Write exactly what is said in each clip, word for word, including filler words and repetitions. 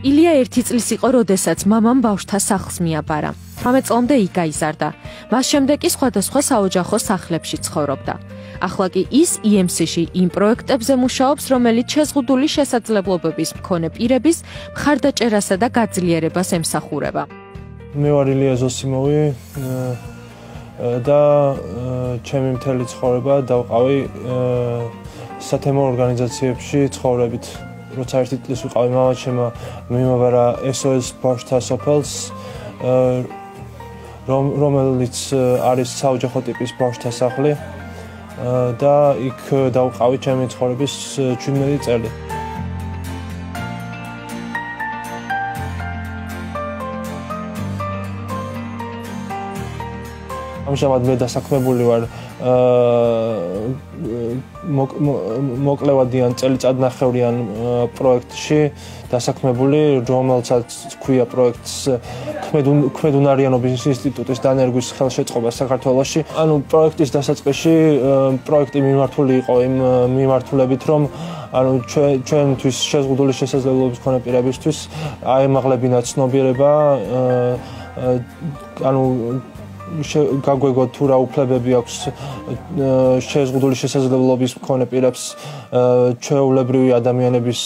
ილია ერთი წლის იყო, როდესაც მამამ ბავშვთა სახლს მიაბარა. თხმამეტ წლამდე იქ გაიზარდა. მას შემდეგ კი სხვადასხვა საოჯახო სახლებში ცხოვრობდა. ახლა კი ის ი ემ სი-ში იმ პროექტებზე მუშაობს, რომელიც შეზღუდული შესაძლებლობების მქონე პირების მხარდაჭერასა და გაძლიერებას ემსახურება. მე ვარ ილია ზოსიმოვი და ჩემი მთელი ცხოვრება დავყავი სათემო ორგანიზაციებში ცხოვრებით. როცა ერთი წლის ვიყავი, მამაჩემმა მიმაბარა ეს ო ეს ბავშვთა სოფელს, რომელიც არის საოჯახო ტიპის ბავშვთა სახლი და იქ დავყავი ჩემი ცხოვრების ჩვიდმეტი წელი. ამჟამად მე დასაქმებული ვარ მოკლევადიან წელიწადნახევრიან პროექტში დასაქმებული, რომელსაც ქვია პროექტს ქმედუნარიანობის ინსტიტუტის დანერგვის ხელშეწყობა საქართველოში. ანუ პროექტის დასაწყისში პროექტი მიმართული იყო იმ მიმართულებით, რომ ანუ ჩვენთვის შეზღუდული შესაძლებლობების მქონე პირებისთვის აემაღლებინათ ცნობიერება, ანუ გაგვეგოთ თუ რა უფლებები აქვს შეზღუდული შესაძლებლობის მქონე პირებს ჩვეულებრივი ადამიანების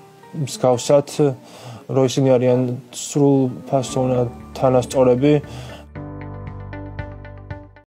მსგავსად, რომ ისინი არიან სრულფასოვნად თანასწორები.